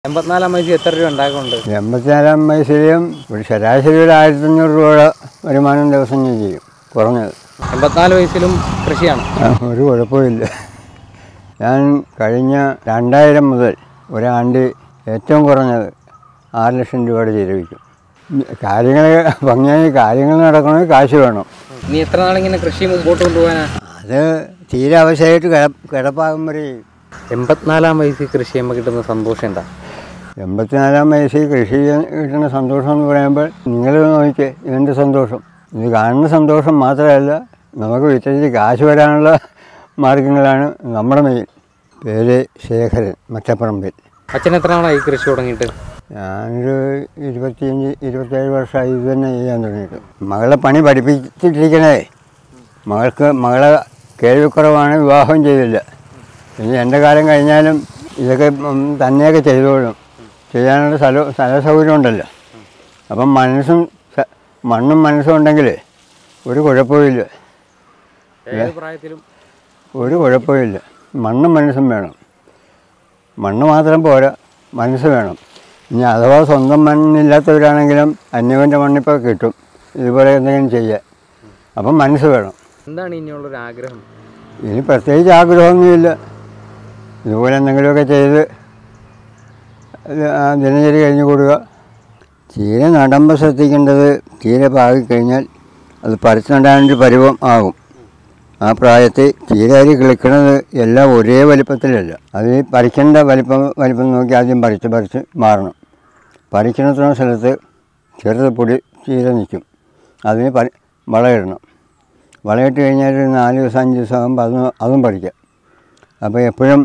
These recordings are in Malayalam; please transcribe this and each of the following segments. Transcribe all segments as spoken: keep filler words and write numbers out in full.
എൺപത്തിനാലാം വയസ്സിൽ എത്ര രൂപ ഉണ്ടാക്കുന്നുണ്ട്? എൺപത്തിനാലാം വയസ്സിലും ഒരു ശരാശരി ഒരു ആയിരത്തി അഞ്ഞൂറ് രൂപയുടെ വരുമാനം ദിവസം ഞാൻ ചെയ്യും, കുറഞ്ഞത്. എൺപത്തിനാല് വയസ്സിലും കൃഷിയാണ്? ഒരു കുഴപ്പമില്ല. ഞാൻ കഴിഞ്ഞ രണ്ടായിരം മുതൽ ഒരാണ്ട് ഏറ്റവും കുറഞ്ഞത് ആറ് ലക്ഷം രൂപയുടെ ചെലവിക്കും. കാര്യങ്ങൾ ഭംഗിയായി കാര്യങ്ങൾ നടക്കണമെങ്കിൽ കാശ് വേണം. നീ എത്ര നാളിങ്ങനെ കൃഷി മുമ്പോട്ട് കൊണ്ടുപോകാനാ? അത് തീരെ ആവശ്യമായിട്ട് കിട കിടപ്പാകും വരെ. എൺപത്തിനാലാം വയസ്സിൽ കൃഷി ചെയ്യുമ്പോൾ കിട്ടുന്ന സന്തോഷം എന്താ? എൺപത്തിനാലാം വയസ്സിൽ കൃഷി കിട്ടുന്ന സന്തോഷം എന്ന് പറയുമ്പോൾ നിങ്ങൾ നോക്കിക്കേ, ഇതിൻ്റെ സന്തോഷം ഇത് കാണുന്ന സന്തോഷം മാത്രമല്ല, നമുക്ക് വിറ്റഴിച്ച് കാശ് വരാനുള്ള മാർഗങ്ങളാണ് നമ്മുടെ മെയിൻ. പേര് ശേഖരൻ, മറ്റപ്പറമ്പിൽ. അച്ഛൻ എത്ര നാളായി കൃഷി തുടങ്ങിയിട്ട്? ഞാനൊരു ഇരുപത്തിയഞ്ച് ഇരുപത്തേഴ് വർഷമായി ഇത് തന്നെ ചെയ്യാൻ തുടങ്ങിയിട്ട്. മകളെ പണി പഠിപ്പിച്ചിട്ടിരിക്കണേ. മകൾക്ക് മകളെ കേൾവിക്കുറവാണ്, വിവാഹം ചെയ്തില്ല. ഇനി എൻ്റെ കാലം കഴിഞ്ഞാലും ഇതൊക്കെ തന്നെയൊക്കെ ചെയ്തോളും. ചെയ്യാനുള്ള സ്ഥല സ്ഥല സൗകര്യം ഉണ്ടല്ലോ. അപ്പം മനസ്സും മണ്ണും മനസ്സും ഉണ്ടെങ്കിൽ ഒരു കുഴപ്പമില്ല, ഒരു കുഴപ്പമില്ല. മണ്ണും മനസ്സും വേണം. മണ്ണ് മാത്രം പോരാ, മനസ്സ് വേണം. ഇനി അഥവാ സ്വന്തം മണ്ണില്ലാത്തവരാണെങ്കിലും അന്യവൻ്റെ മണ്ണിപ്പോൾ കിട്ടും ഇതുപോലെ എന്തെങ്കിലും ചെയ്യാൻ. അപ്പം മനസ്സ് വേണം. എന്താണ് ഇനിയുള്ളൊരു ആഗ്രഹം? ഇനി പ്രത്യേകിച്ച് ആഗ്രഹമൊന്നുമില്ല. ഇതുപോലെ എന്തെങ്കിലുമൊക്കെ ചെയ്ത് ദിനചര്യ കഴിഞ്ഞ് കൊടുക്കുക. ചീര നടുമ്പോൾ ശ്രദ്ധിക്കേണ്ടത്, ചീര പാകിക്കഴിഞ്ഞാൽ അത് പറിച്ച് നടാനൊരു പരുവം ആകും. ആ പ്രായത്തിൽ ചീര അരി കിളിക്കണത് എല്ലാം ഒരേ വലിപ്പത്തിലല്ല. അത് പറിക്കേണ്ട വലിപ്പം വലിപ്പം നോക്കി ആദ്യം പറിച്ച് പറിച്ച് മാറണം. പറിക്കണത്ര സ്ഥലത്ത് ചെറുത് പൊടി ചീര നിൽക്കും. അതിന് പറി വളമിടണം. വളമിട്ട് കഴിഞ്ഞാൽ ഒരു നാല് ദിവസം അഞ്ച് ദിവസം ആകുമ്പോൾ അത് അതും പറിക്കാം. അപ്പോൾ എപ്പോഴും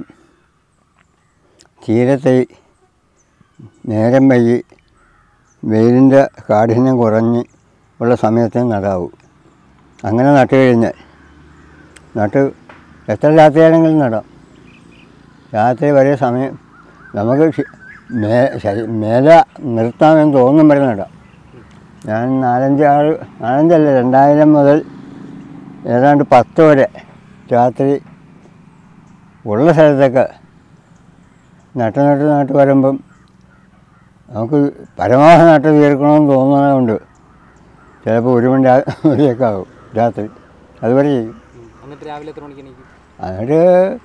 ചീരത്തൈ നേരം വൈകി വെയിലിൻ്റെ കാഠിന്യം കുറഞ്ഞ് ഉള്ള സമയത്ത് നടാവൂ. അങ്ങനെ നട്ട് കഴിഞ്ഞാൽ നട്ട് എത്ര രാത്രിയാണെങ്കിലും നടാം. രാത്രി വരെ സമയം നമുക്ക് മേ മേല നിർത്താമെന്ന് തോന്നും വരെ നടാം. ഞാൻ നാലഞ്ച് ആറ് നാലഞ്ചല്ല രണ്ടായിരം മുതൽ ഏതാണ്ട് പത്ത് വരെ രാത്രി ഉള്ള സ്ഥലത്തൊക്കെ നട്ട് നട്ട് നട്ട് വരുമ്പം നമുക്ക് പരമാവധി നട്ട് തീർക്കണമെന്ന് തോന്നുന്നതുകൊണ്ട് ചിലപ്പോൾ ഒരു മണി വരെയൊക്കെ ആകും രാത്രി. അതുവരെ ചെയ്യും. എന്നിട്ട്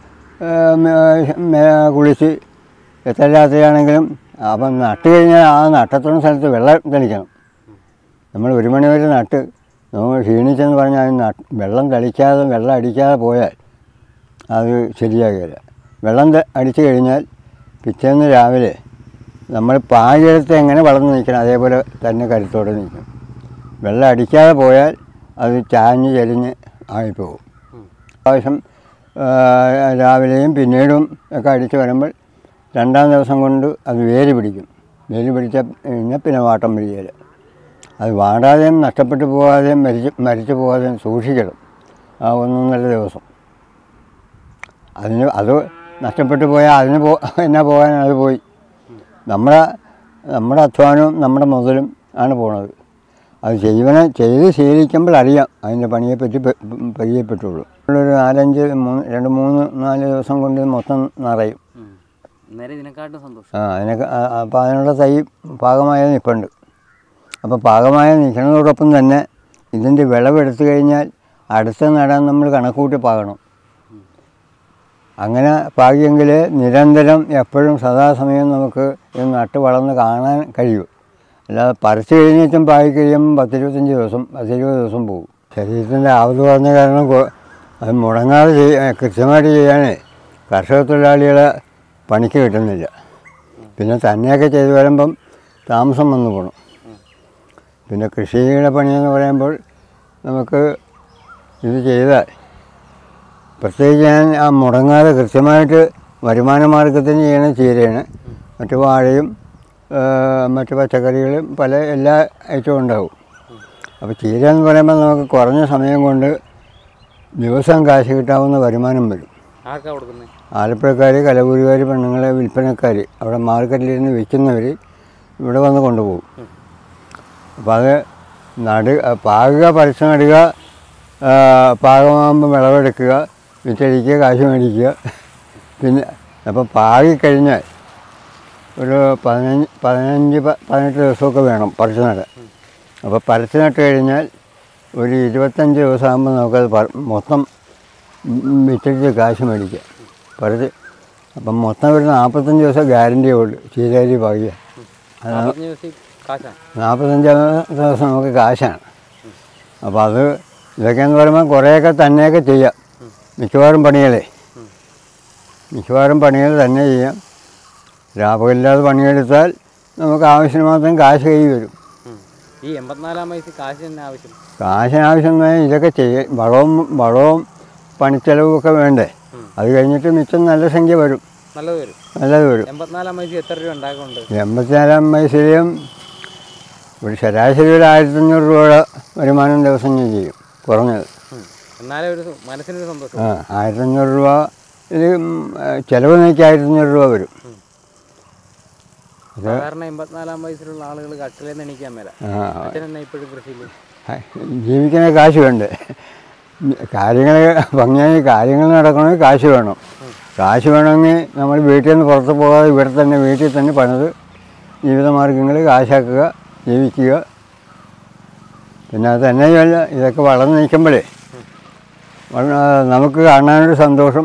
കുളിച്ച് എത്ര രാത്രിയാണെങ്കിലും അപ്പം നട്ട് കഴിഞ്ഞാൽ ആ നട്ടത്തുന്ന സ്ഥലത്ത് വെള്ളം തെളിക്കണം. നമ്മൾ ഒരു മണി വരെ നട്ട് നമ്മൾ ക്ഷീണിച്ചെന്ന് പറഞ്ഞാൽ നട്ട് വെള്ളം തളിക്കാതെ വെള്ളം അടിക്കാതെ പോയാൽ അത് ശരിയാകില്ല. വെള്ളം അടിച്ചു കഴിഞ്ഞാൽ പിറ്റേന്ന് രാവിലെ നമ്മൾ പായെടുത്ത് എങ്ങനെ വളർന്ന് നിൽക്കണം അതേപോലെ തന്നെ കരുത്തോടെ നിൽക്കും. വെള്ളം അടിക്കാതെ പോയാൽ അത് ചാഞ്ഞ് ചരിഞ്ഞ് ആയിപ്പോകും. പ്രാവശ്യം രാവിലെയും പിന്നീടും ഒക്കെ അടിച്ച് വരുമ്പോൾ രണ്ടാം ദിവസം കൊണ്ട് അത് വേര് പിടിക്കും. വേര് പിടിച്ച കഴിഞ്ഞാൽ പിന്നെ വാട്ടം പിടിക്കൽ. അത് വാടാതെയും നഷ്ടപ്പെട്ടു പോകാതെയും മരിച്ച് മരിച്ചു പോകാതെയും സൂക്ഷിക്കണം ആ ഒന്നൊന്നര ദിവസം. അതിന് അത് നഷ്ടപ്പെട്ടു പോയാൽ അതിന് പോ എന്നാ പോകാൻ അത് പോയി. നമ്മുടെ നമ്മുടെ അധ്വാനവും നമ്മുടെ മുതലും ആണ് പോണത്. അത് ചെയ്യുവന ചെയ്ത് ശീലിക്കുമ്പോൾ അറിയാം അതിൻ്റെ പണിയെപ്പറ്റി പരിചയപ്പെട്ടുള്ളൂ. ഒരു നാലഞ്ച് മൂന്ന് രണ്ട് മൂന്ന് നാല് ദിവസം കൊണ്ട് മൊത്തം നിറയും. ആ അതിനൊക്കെ അപ്പോൾ അതിനുള്ള തൈ പാകമായ നിൽപ്പുണ്ട്. അപ്പോൾ പാകമായ നിൽക്കുന്നതോടൊപ്പം തന്നെ ഇതിൻ്റെ വിളവെടുത്തു കഴിഞ്ഞാൽ അടുത്ത് നടാൻ നമ്മൾ കണക്കൂട്ടി പാകണം. അങ്ങനെ പാകിയെങ്കിൽ നിരന്തരം എപ്പോഴും സദാസമയം നമുക്ക് ഇത് നട്ട് വളർന്ന് കാണാൻ കഴിയും. അല്ലാതെ പറിച്ചു കഴിഞ്ഞിട്ടും പാകി കഴിയുമ്പം പത്തിരുപത്തഞ്ച് ദിവസം പത്തിരുപത് ദിവസം പോകും. ശരീരത്തിൻ്റെ ആവത് കുറഞ്ഞ കാരണം അത് മുടങ്ങാതെ ചെയ്യ കൃത്യമായിട്ട് ചെയ്യാനേ കർഷക തൊഴിലാളികളെ പണിക്ക് കിട്ടുന്നില്ല. പിന്നെ തന്നെയൊക്കെ ചെയ്തു വരുമ്പം താമസം വന്നു പോകണം. പിന്നെ കൃഷിയുടെ പണിയെന്ന് പറയുമ്പോൾ നമുക്ക് ഇത് ചെയ്താൽ പ്രത്യേകിച്ച് ഞാൻ ആ മുടങ്ങാതെ കൃത്യമായിട്ട് വരുമാന മാർഗത്തിന് ചെയ്യണ ചീരയാണ്. മറ്റു വാഴയും മറ്റു പച്ചക്കറികളും പല എല്ലാ ഐറ്റവും ഉണ്ടാവും. അപ്പോൾ ചീര എന്ന് പറയുമ്പോൾ നമുക്ക് കുറഞ്ഞ സമയം കൊണ്ട് ദിവസം കാശ് കിട്ടാവുന്ന വരുമാനം വരും. ആലപ്പുഴക്കാർ, കലവൂരുകാർ, പെണ്ണുങ്ങളെ വിൽപ്പനക്കാർ അവിടെ മാർക്കറ്റിലിരുന്ന് വിൽക്കുന്നവർ ഇവിടെ വന്ന് കൊണ്ടുപോകും. അപ്പോൾ അത് നടുക, പാകുക, പറിച്ച് നടുക, പാകമാകുമ്പോൾ വിളവെടുക്കുക, വിറ്റഴിക്കുക, കാശ് മേടിക്കുക. പിന്നെ അപ്പോൾ പാകിക്കഴിഞ്ഞാൽ ഒരു പതിനഞ്ച് പതിനഞ്ച് പതിനെട്ട് ദിവസമൊക്കെ വേണം പറിച്ച് നടാൻ. അപ്പോൾ പറിച്ച് നട്ട് കഴിഞ്ഞാൽ ഒരു ഇരുപത്തഞ്ച് ദിവസമാകുമ്പോൾ നമുക്കത് മൊത്തം വിറ്റിട്ട് കാശ് മേടിക്കാം പറിച്ച്. അപ്പം മൊത്തം ഒരു നാൽപ്പത്തഞ്ച് ദിവസം ഗ്യാരൻറ്റിയേ ഉള്ളൂ ചീരരി പാകിയ. നാൽപ്പത്തഞ്ച് ദിവസം നമുക്ക് കാശാണ്. അപ്പോൾ അത് ഇതൊക്കെയെന്ന് പറയുമ്പോൾ കുറേയൊക്കെ തന്നെയൊക്കെ ചെയ്യാം. മിക്കവാറും പണികളെ മിക്കവാറും പണികൾ തന്നെ ചെയ്യാം. ലാഭമില്ലാതെ പണിയെടുത്താൽ നമുക്ക് ആവശ്യത്തിന് മാത്രം കാശ് കൈ വരും. ഈ എൺപത്തിനാലാം വയസ്സിൽ കാശിന് ആവശ്യം കാശിനാവശ്യം ഇതൊക്കെ ചെയ്യ വളവും വളവും പണിച്ചെലവും ഒക്കെ വേണ്ടേ. അത് കഴിഞ്ഞിട്ട് മിച്ചം നല്ല സംഖ്യ വരും, നല്ലത് വരും നല്ലത് വരും. എൺപത്തിനാലാം വയസ്സിൽ എത്ര രൂപ ഉണ്ടാക്കുന്നുണ്ട്? എൺപത്തിനാലാം വയസ്സിലും ഒരു ശരാശരി ഒരു ആയിരത്തഞ്ഞൂറ് രൂപയുടെ വരുമാനം ദിവസം ഞാൻ ചെയ്യും കുറഞ്ഞത്. എന്നാലും ഒരു മനസ്സിനൊരു സന്തോഷം. ആ ആയിരത്തഞ്ഞൂറ് രൂപ ഇത് ചിലവ് നോക്കി ആയിരത്തഞ്ഞൂറ് രൂപ വരും. സാധാരണ എൺപത്തിനാലാം വയസ്സിലുള്ള ആളുകൾ കട്ടിലേന്ന് എണീക്കാൻ മേല. അച്ഛനെന്നെ ഇപ്പോഴും കൃഷിയിൽ ജീവിക്കുന്ന കാശ് വേണ്ടേ. കാര്യങ്ങൾ ഭംഗിയായി കാര്യങ്ങൾ നടക്കണമെങ്കിൽ കാശ് വേണം. കാശ് വേണമെങ്കിൽ നമ്മൾ വീട്ടിൽ നിന്ന് പുറത്ത് പോകാതെ ഇവിടെ തന്നെ വീട്ടിൽ തന്നെ പണിത് ജീവിതമാർഗ്ഗങ്ങൾ കാശാക്കുക, ജീവിക്കുക. പിന്നെ അത് തന്നെയല്ല, ഇതൊക്കെ വളർന്ന് നിൽക്കുമ്പോഴേ നമുക്ക് കാണാനൊരു സന്തോഷം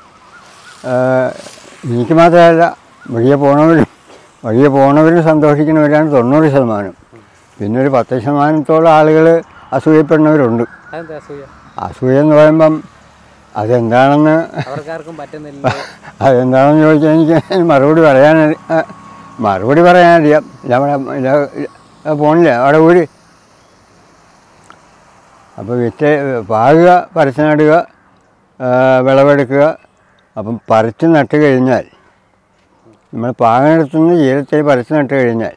എനിക്ക് മാത്രമല്ല വഴിയെ പോണവരും വഴിയെ പോണവരും സന്തോഷിക്കുന്നവരാണ് തൊണ്ണൂറ് ശതമാനം. പിന്നെ ഒരു പത്ത് ശതമാനത്തോളം ആളുകൾ അസൂയപ്പെടുന്നവരുണ്ട്. അസൂയ എന്ന് പറയുമ്പം അതെന്താണെന്ന് അതെന്താണെന്ന് ചോദിച്ചാൽ എനിക്ക് മറുപടി പറയാൻ മറുപടി പറയാനറിയാം. അവിടെ പോണില്ല, അവിടെ ഊര്. അപ്പോൾ വിറ്റ് പാകുക, പറിച്ച് നടുക, വിളവെടുക്കുക. അപ്പം പറിച്ച് നട്ട് കഴിഞ്ഞാൽ നമ്മൾ പാകനെടുത്തുനിന്ന് ചീരത്തൈ പറിച്ച് നട്ട് കഴിഞ്ഞാൽ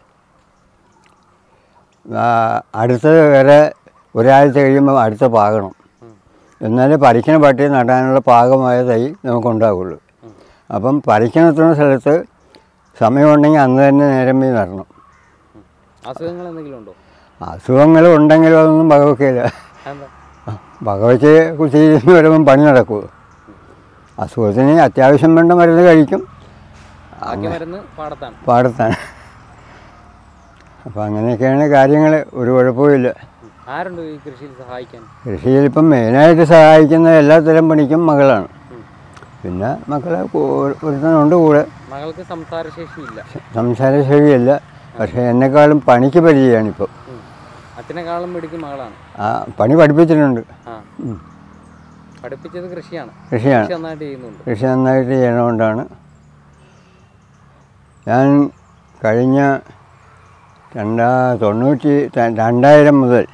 അടുത്തത് വരെ ഒരാഴ്ച കഴിയുമ്പോൾ അടുത്ത പാകണം. എന്നാലേ പറിക്കണ പട്ടി നടാനുള്ള പാകമായ തൈ നമുക്കുണ്ടാവുള്ളൂ. അപ്പം പറിക്കണെത്തുന്ന സ്ഥലത്ത് സമയമുണ്ടെങ്കിൽ അന്ന് തന്നെ നേരം പോയി നടണം. അസുഖങ്ങൾ എന്തെങ്കിലും ഉണ്ടോ? അസുഖങ്ങൾ ഉണ്ടെങ്കിലും അതൊന്നും വകവെക്കില്ല. വകവെച്ച് കുത്തിയിരുന്ന് വരുമ്പം പണി നടക്കുമോ? അസുഖത്തിന് അത്യാവശ്യം വേണ്ട മരുന്ന് കഴിക്കും, പാടത്താണ്. അപ്പം അങ്ങനെയൊക്കെയാണ് കാര്യങ്ങൾ. ഒരു കുഴപ്പമില്ല. ആരുണ്ട് ഈ കൃഷിയിൽ സഹായിക്കാൻ? കൃഷിയിൽ ഇപ്പം മെയിനായിട്ട് സഹായിക്കുന്ന എല്ലാ തരം പണിക്കും മകളാണ്. പിന്നെ മക്കളെ ഒരുത്തനുണ്ട് കൂടെ. മകൾക്ക് സംസാരശേഷിയില്ല. സംസാരശേഷിയില്ല, പക്ഷേ എന്നെക്കാളും പണിക്ക് പരിചയമാണിപ്പോൾ. അച്ഛനെക്കാളും പിടിക്കും മകളാണ്. ആ പണി പഠിപ്പിച്ചിട്ടുണ്ട്. പഠിപ്പിച്ചത് കൃഷിയാണ്. കൃഷിയാണ് കൃഷി നന്നായിട്ട് ചെയ്യണതുകൊണ്ടാണ്. ഞാൻ കഴിഞ്ഞ രണ്ടാ തൊണ്ണൂറ്റി രണ്ടായിരം മുതൽ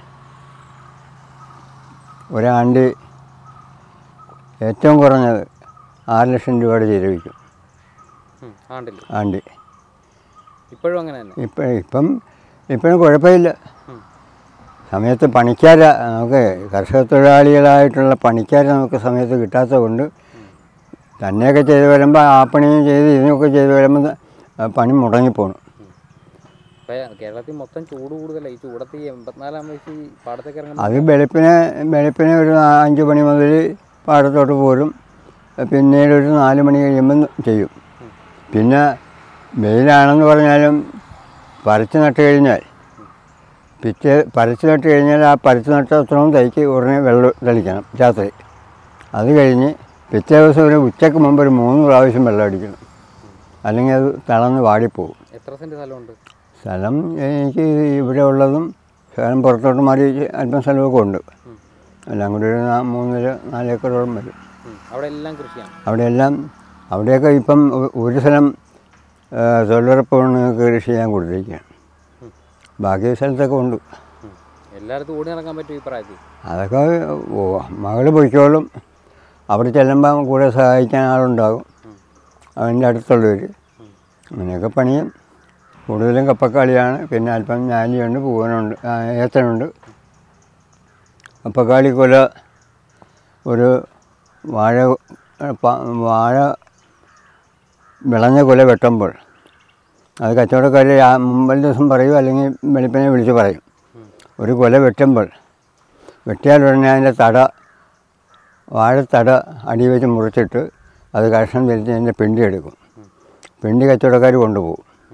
ഒരാണ്ട് ഏറ്റവും കുറഞ്ഞത് ആറ് ലക്ഷം രൂപയുടെ ചിലവിക്കും ആണ്ട്. ഇപ്പോഴും അങ്ങനെ തന്നെ. ഇപ്പം ഇപ്പം ഇപ്പോഴും കുഴപ്പമില്ല. സമയത്ത് പണിക്കാർ നമുക്ക് കർഷക തൊഴിലാളികളായിട്ടുള്ള പണിക്കാർ നമുക്ക് സമയത്ത് കിട്ടാത്തത് കൊണ്ട് തന്നെയൊക്കെ ചെയ്ത് വരുമ്പോൾ ആ പണിയും ചെയ്ത് ഇതിനൊക്കെ ചെയ്ത് വരുമ്പോൾ പണി മുടങ്ങിപ്പോണു. കേരളത്തിൽ മൊത്തം ചൂട് കൂടുതലാണ്. ഈ ചൂടത്ത് എൺപത്തിനാലാം വയസ്സിൽ പാടത്തേക്ക് ഇറങ്ങും. അത് വെളുപ്പിനെ വെളുപ്പിനെ ഒരു അഞ്ച് മണി മുതൽ പാടത്തോട്ട് പോരും. പിന്നീട് ഒരു നാല് മണി കഴിയുമ്പം ചെയ്യും. പിന്നെ വെയിലാണെന്ന് പറഞ്ഞാലും പറിച്ച് നട്ട് കഴിഞ്ഞാൽ പിറ്റേ പറിച്ച് നട്ട് കഴിഞ്ഞാൽ ആ പറിച്ച് നട്ട അത്രയും തൈക്ക് ഉടനെ വെള്ളം തളിക്കണം രാത്രി. അത് കഴിഞ്ഞ് പിറ്റേ ദിവസം ഒരു ഉച്ചയ്ക്ക് മുമ്പ് ഒരു മൂന്ന് പ്രാവശ്യം വെള്ളം അടിക്കണം, അല്ലെങ്കിൽ അത് തളർന്ന് വാടിപ്പോവും. എത്ര സെൻറ്റ് സ്ഥലമുണ്ട്? സ്ഥലം എനിക്ക് ഇവിടെ ഉള്ളതും സ്ഥലം പുറത്തോട്ട് മാറി അല്പം സ്ഥലമൊക്കെ ഉണ്ട്. എല്ലാം കൂടി ഒരു മൂന്നര നാലേക്കറോളം വരും. അവിടെ എല്ലാം കൃഷിയാണ്. അവിടെയെല്ലാം അവിടെയൊക്കെ ഇപ്പം ഒരു സ്ഥലം തൊഴിലുറപ്പ് കൃഷി ചെയ്യാൻ കൊടുത്തിരിക്കുകയാണ്. ബാക്കി സ്ഥലത്തൊക്കെ ഉണ്ട്. എല്ലായിടത്തും ഓടി നടക്കാൻ പറ്റും ഈ പ്രായത്തിൽ? അതൊക്കെ മകൾ പൊയ്ക്കോളും. അവിടെ ചെല്ലുമ്പം കൂടെ സഹായിക്കാൻ ആളുണ്ടാകും, അതിൻ്റെ അടുത്തുള്ളവർ. അങ്ങനെയൊക്കെ പണിയും. കൂടുതലും കപ്പക്കാളിയാണ്. പിന്നെ അല്പം ഞാലിയുണ്ട്, പൂവനുണ്ട്, ഏത്തനുണ്ട്. കപ്പക്കാളി കൊല ഒരു വാഴ വാഴ വിളഞ്ഞ കൊല വെട്ടുമ്പോൾ അത് കച്ചവടക്കാർ മുമ്പൽ ദിവസം പറയും, അല്ലെങ്കിൽ വെളുപ്പിനെ വിളിച്ച് പറയും. ഒരു കൊല വെട്ടുമ്പോൾ വെട്ടിയാൽ ഉടനെ അതിൻ്റെ തട വാഴത്തട അടി വെച്ച് മുറിച്ചിട്ട് അത് കഷ്ണം തിരിച്ച് അതിൻ്റെ പിണ്ടി എടുക്കും. പിണ്ടി കച്ചവടക്കാർ കൊണ്ടുപോകും.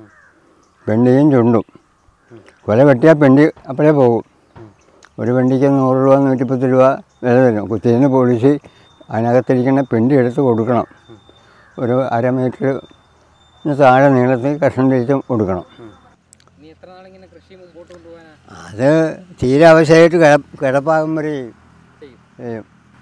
വെണ്ടിയും ചുണ്ടും. കുല വെട്ടിയാൽ പെണ്ടി അപ്പോഴേ പോകും. ഒരു വെണ്ടിക്ക് നൂറ് രൂപ നൂറ്റിപ്പത്ത് രൂപ വില തരും. കുത്തിയതിന് പോളിച്ച് അതിനകത്തിരിക്കുന്ന പെണ്ടി എടുത്ത് കൊടുക്കണം. ഒരു അര മീറ്റർ താഴെ നീളത്തിൽ കഷ്ണം തിരിച്ച് കൊടുക്കണം. അത് തീരെ ആവശ്യമായിട്ട് കിട കിടപ്പാകും വരെ ചെയ്യും.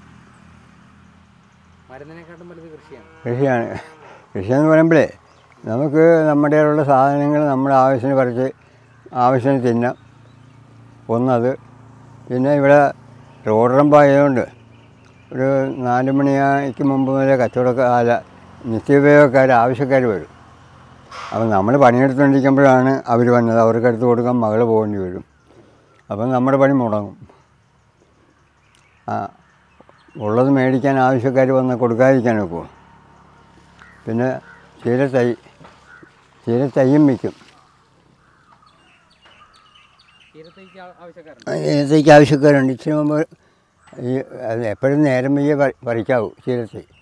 കൃഷിയാണ്. കൃഷിയെന്ന് പറയുമ്പോഴേ നമുക്ക് നമ്മുടെ ഉള്ള സാധനങ്ങൾ നമ്മുടെ ആവശ്യത്തിന് പറിച്ച് ആവശ്യത്തിന് തിന്നാം. ഒന്നത്. പിന്നെ ഇവിടെ റോഡറമ്പായതുകൊണ്ട് ഒരു നാല് മണിക്ക് മുമ്പ് മുതലേ കച്ചവടക്കാർ നിത്യോപയോഗക്കാർ ആവശ്യക്കാർ വരും. അപ്പം നമ്മൾ പണിയെടുത്തുകൊണ്ടിരിക്കുമ്പോഴാണ് അവർ വന്നത്. അവർക്ക് എടുത്ത് കൊടുക്കാൻ മകൾ പോകേണ്ടി വരും. അപ്പം നമ്മുടെ പണി മുടങ്ങും. ആ ഉള്ളത് മേടിക്കാൻ ആവശ്യക്കാർ വന്ന് കൊടുക്കാതിരിക്കാൻ ഒക്കുമോ? പിന്നെ ചീരത്തൈ ചീരത്തൈയും വിൽക്കും. ചീരത്തൈക്ക് ആവശ്യക്കാരുണ്ട്. ഇച്ചിരി മുമ്പ് ഈ അത് എപ്പോഴും നേരം വയ്യേ പറിക്കാവൂ ചീരത്തൈ.